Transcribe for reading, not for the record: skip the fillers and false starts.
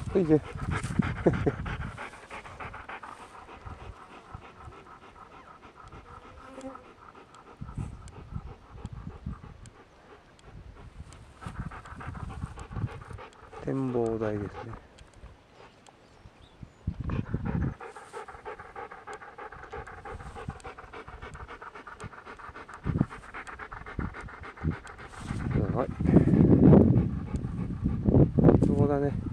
おいで。展望台ですね。はい。そうだね。